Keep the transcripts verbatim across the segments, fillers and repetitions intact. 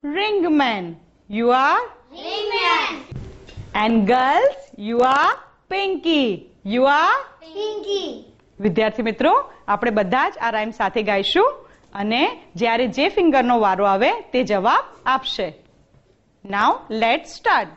Ringman. You are? Ringman. And girls, you are? Pinky. You are? Pinky. વિદ્યાર્થી મિત્રો, આપણે બધા જ આ રાઇમ સાથે ગાઈશું અને જ્યારે જે ફિંગરનો વારો આવે તે જવાબ આપશે. Now let's start.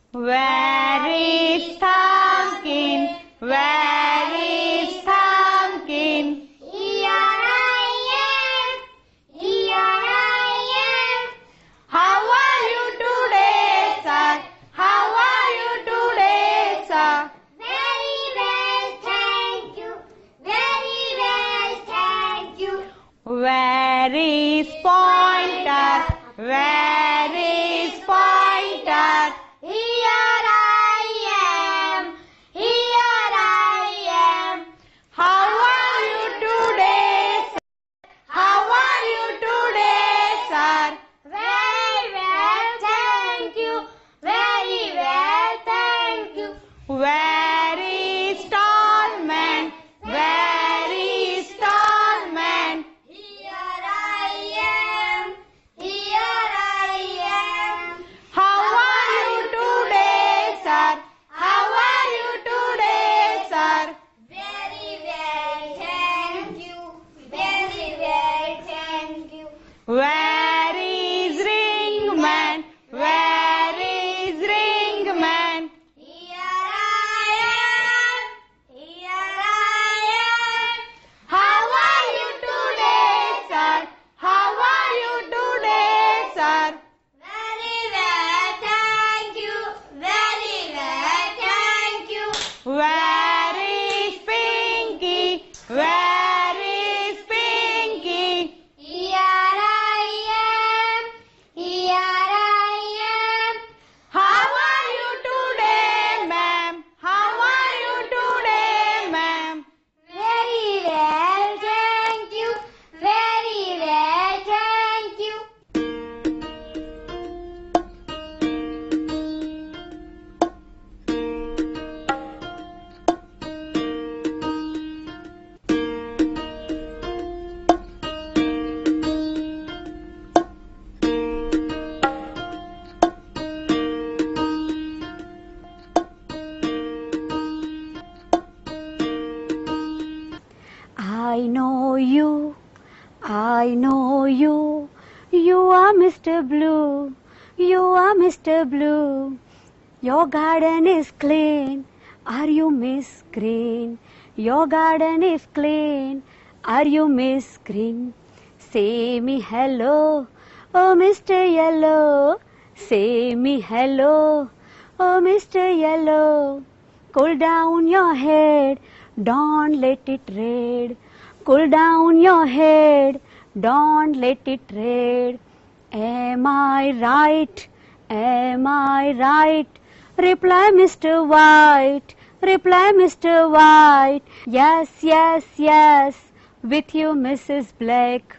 Where is Thumbkin? Where is Thumbkin? Here I am. Here I am. How are you today, sir? How are you today, sir? Very well, thank you. Very well, thank you. Where is Pointer? Where is Pointer? Here I am. Here I am. How are you today, sir? How are you today, sir? Very well, thank you. Very well, thank you. Where is Stallman? Where is Stallman? Here I am. Here I am. How are you today, sir? How are you today, sir? Very well, thank you. Very well, thank you. Where is Ringman? Where is Ringman? Here I am. Here I am. How are you today, sir? How are you today, sir? Very well, thank you. Very well, thank you. Where is Pinky? Where is Pinky? Here I am. Here I am. How are you today, ma'am? How are you today, ma'am? Very well, thank you. Very well, thank you. I know you, I know you, you are Mister Blue, you are Mister Blue. Your garden is clean, are you Miss Green? Your garden is clean, are you Miss Green? Say me hello, oh Mister Yellow, say me hello, oh Mister Yellow. Cool down your head, don't let it rain. Cool down your head, don't let it rain. Am I right? Am I right? Reply Mister White, reply Mister White. Yes, yes, yes, with you Missus Black.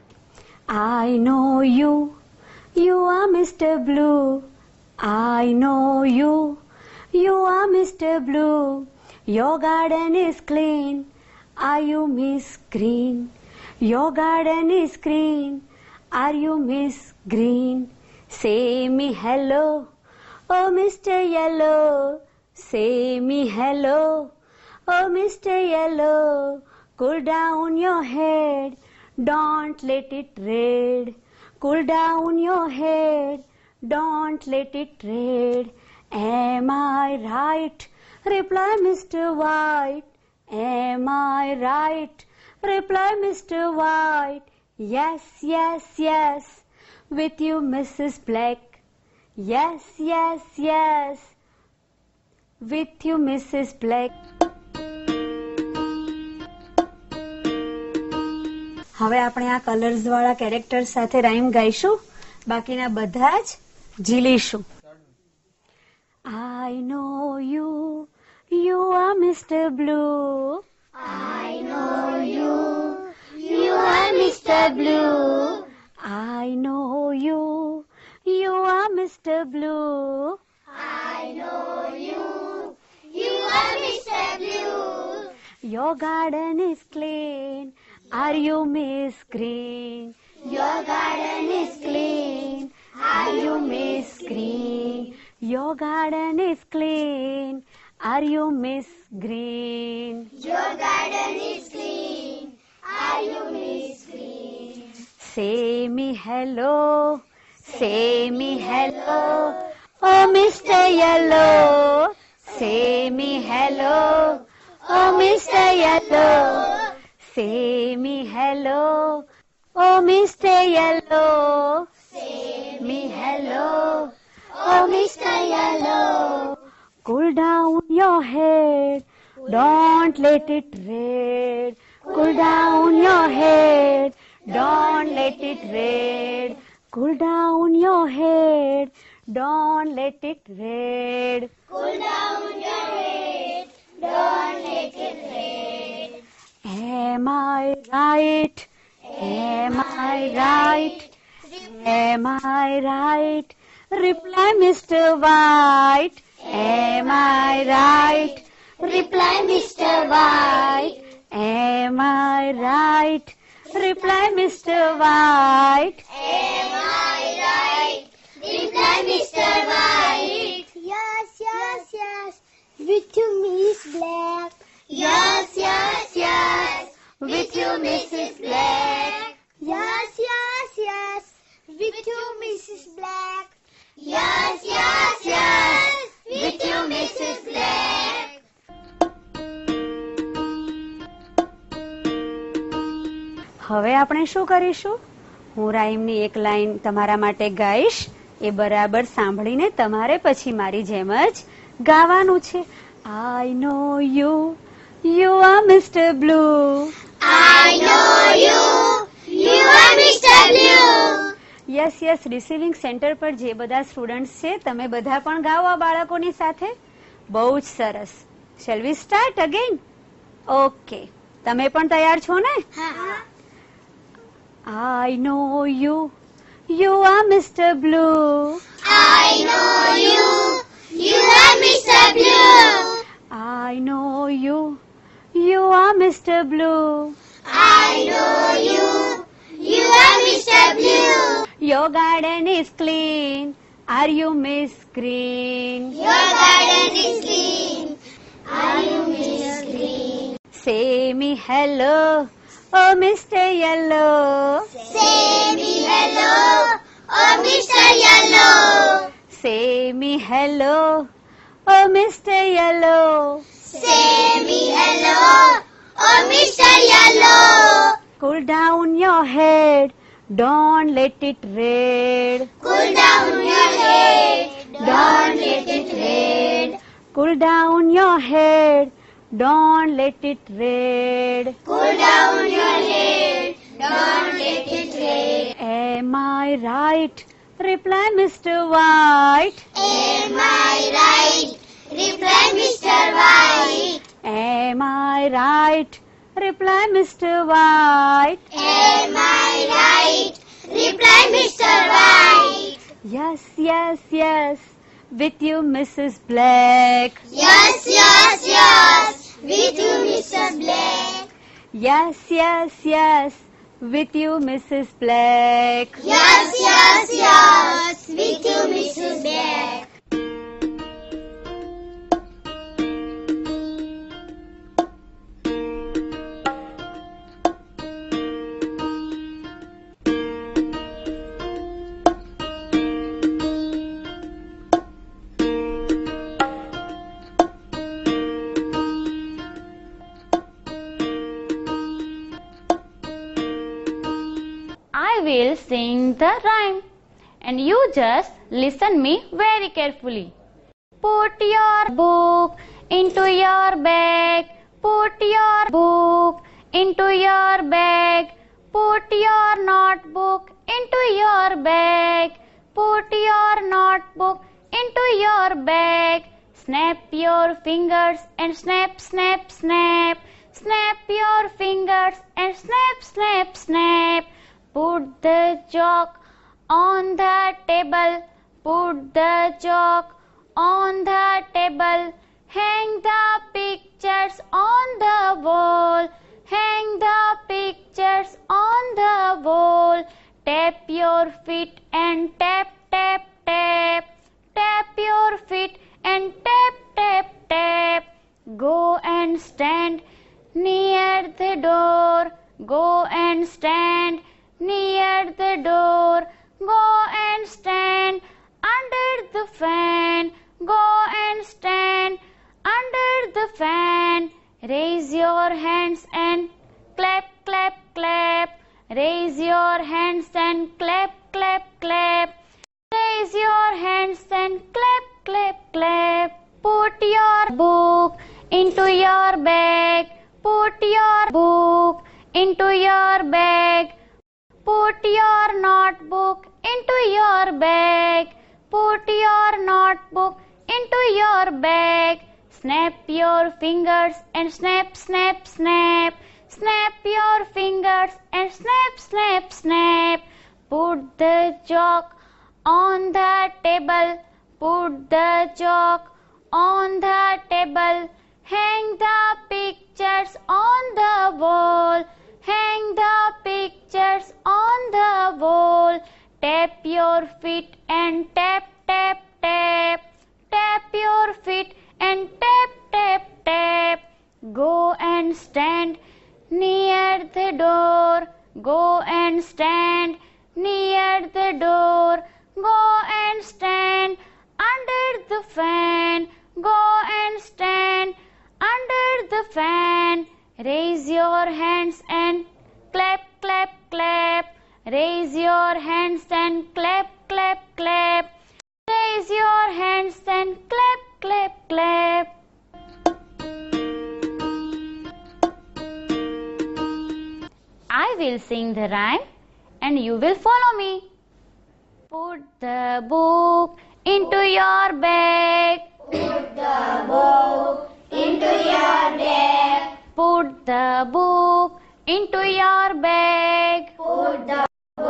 I know you, you are Mister Blue. I know you, you are Mister Blue. Your garden is clean, are you Miss Green? Your garden is green, are you Miss Green? Say me hello, oh Mister Yellow. Say me hello, oh Mister Yellow. Cool down your head, don't let it rain. Cool down your head, don't let it rain. Am I right? Reply Mister White. Am I right? Reply Mister White. Yes, yes, yes, with you Missus Black. Yes, yes, yes, with you Missus Black. હવે આપણે આ colours વાળા character સાથે rhyme ગાઈશું, બાકીના બધા જ ઝીલીશું. I know you, you are Mister Blue. I know you. You are Mister Blue. I know you, you are Mister Blue. I know you. You are Mister Blue. Your garden is clean, are you Miss Green? Your garden is clean. Are you Your garden is clean. Are you Miss Green? Your garden is clean. Are you Miss Green? Say me hello. Say me hello. Oh, Mister Yellow. Say me hello. Oh, Mister Yellow. Say me hello. Oh, Mister Yellow. Say Me hello. oh, Mister Yellow. Cool down your head. Don't let it rain. Cool down your head. Don't let it rain. Cool down your head. Don't let it rain. Cool down your head. Don't let it rain. Am I right? Am I right? Am I right? Reply Mister White. Am I right? Reply Mister White. Am I right? Reply Mister White. Am I right? Reply Mister White. Yes, yes, yes. With you, Miss Black. Yes, yes, yes. With you, Missus Black. Yes, yes, yes. With you, Missus Black. Yes, yes, yes. With you, Missus Black. હવે આપણે શું કરીશું? હું રાઈમની એક line તમારા માટે ગાઈશ. એ બરાબર સાંભળીને તમારે પછી મારી જેમ જ ગાવાનું છે. I know you, you are Mister Blue. I know you. You are Mister Blue. Yes yes receiving centre પર જે બધા સ્ટુડન્ટ્સ છે તમે બધા પણ ગાઓ આ બાળકોની સાથે. બહુ જ સરસ. Shall we start again? Okay, તમે પણ તૈયાર છો ને? I know you, you are Mister Blue. I know you. You are Mister Blue. I know you, you are Mister Blue. I know you. You are Mister Blue. Your garden is clean. Are you Miss Green? Your garden is clean. Are you Miss Green? Say me hello, oh Mister Yellow. Say me hello, oh Mister Yellow. Say me hello, oh Mister Yellow. Say me hello, oh Mister Yellow. Cool down your head, don't let it rain. Cool down your head, don't let it rain. Cool down your head, don't let it rain. Cool down your head, don't let it rain. Am I right? Reply Mister White. Am I right? Reply Mister White. Am I right? Reply Mister White. Am I right? Reply Mister White. Yes, yes, yes. With you, Missus Black. Yes, yes, yes. With you, Mister Black. Yes, yes, yes. With you, Missus Black. Yes, yes, yes. With you, Missus Black. I will sing the rhyme and you just listen me very carefully. Put your book into your bag. Put your book into your bag. Put your notebook into your bag. Put your notebook into your bag. Snap your fingers and snap, snap, snap. Snap your fingers and snap, snap, snap. Put the chalk on the table. Put the chalk on the table. Hang the pictures on the wall. Hang the pictures on the wall. Tap your feet and tap, tap, tap. Tap your clap. Put your book into your bag. Put your book into your bag. Put your notebook into your bag. Put your notebook into your bag. Snap your fingers and snap, snap, snap. Snap your fingers and snap, snap, snap. Put the chalk on the table. Put the chalk on the table. Hang the pictures on the wall. Hang the pictures on the wall. Tap your feet and tap, tap, tap. Tap your feet and tap, tap, tap. Go and stand near the door. Go and stand near the door. Go and stand under the fan. Go and stand under the fan. Raise your hands and clap, clap, clap. Raise your hands and clap, clap, clap. Raise your hands and clap, clap, clap. I will sing the rhyme and you will follow me. Put the book into your bag. Put the book into your bag. Put the book into your bag. Put the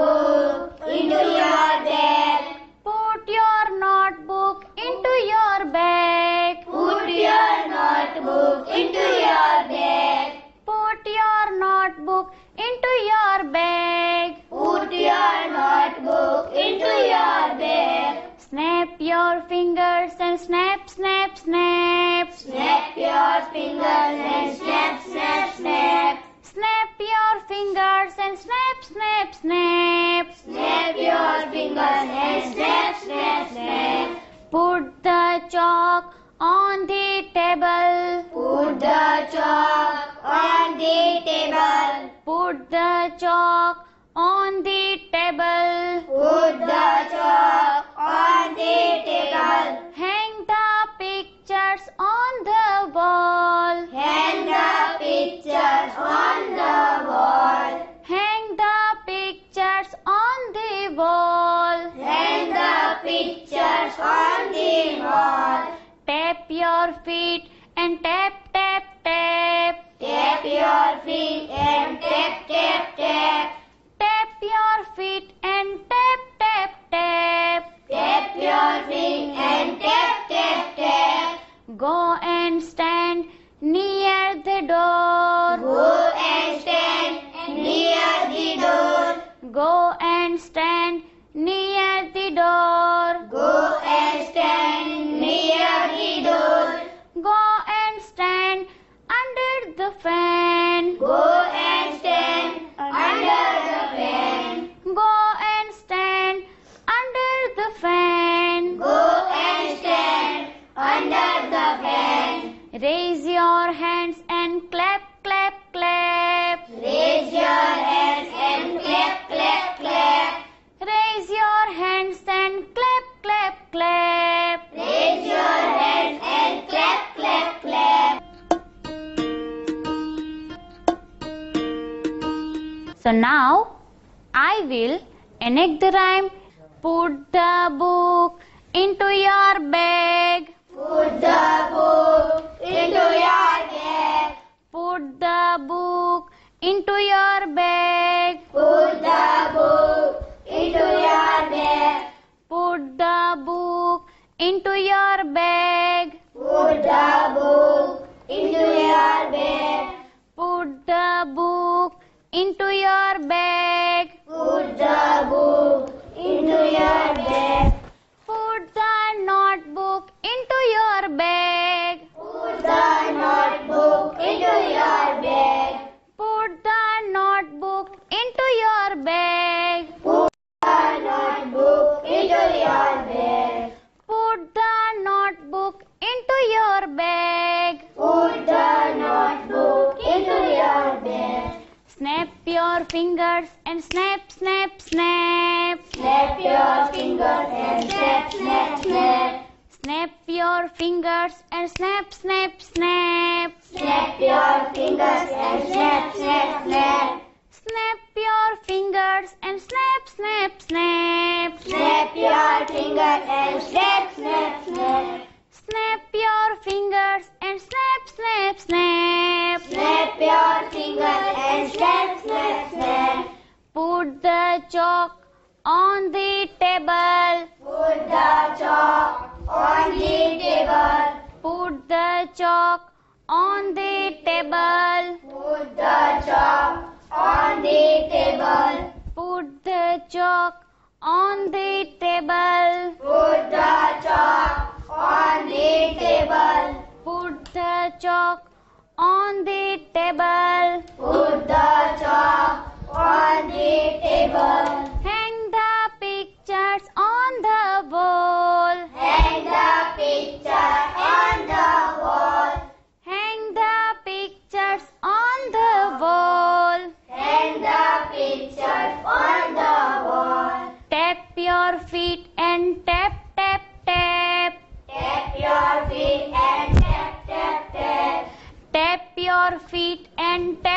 book into your bag. Put your notebook into your bag. Put your notebook into your bag. Put your notebook into your bag. Put your notebook into your bag. Snap your fingers and snap, snap, snap. Snap your fingers and snap, snap, snap. Snap your fingers and snap, snap, snap. Snap your fingers and snap, snap, snap. Put the chalk on the table. Put the chalk on the table. Put the chalk on the table. Put the chalk on the table. Hang the pictures on the wall. Hang the pictures on the wall. Hang the pictures on the wall. Hang the pictures on the wall. Tap your feet and tap, tap, tap. Tap your feet and tap, tap, tap. Tap your feet and tap, tap, tap. Tap your feet and tap, tap, tap. Go and stand near the door. Go and stand near the door. Go and stand near the door. Go and stand near the door. Go and stand under the fan. Go and stand under the fan. Go and stand under the fan. Go and stand under the fan. Raise your hands and clap, clap, clap. Raise your hands and clap, clap, clap. Raise your hands and clap, clap, clap. Raise your hands and clap, clap, clap. So now I will enact the rhyme. Put the book into your bag. Put the book into your bag. Put the book into your bag. Put the book into your bag. Put the book into your bag. Put the book into your bag. Put the book into your bag. Put the book into your bag. Put the notebook into your bag. Put the notebook into your bag. Put the notebook into your bag. Put the notebook into your bag. Put the notebook into your bag. Put the notebook into your bag. Snap your fingers and snap, snap, snap. Snap your fingers and snap, snap, snap. Snap your fingers and snap, snap, snap. Snap your fingers and snap, snap, snap. Snap your fingers and snap, snap, snap. Snap your fingers and snap, snap, snap. Snap your fingers and snap, snap, snap. Snap your fingers and snap, snap, snap. Put the chalk on the table. Put the chalk on the table. Put the chalk on the table. Put the chalk on the table. Put the chalk on the table. Put the chalk on the table. Put the chalk on the table. Put the chalk on the table. Hang the pictures on the wall. Hang the picture on the wall. Hang the pictures on the wall. Hang the picture on the wall. Tap your feet and tap, tap, tap. Tap your feet and tap, tap, tap. Tap your feet and tap.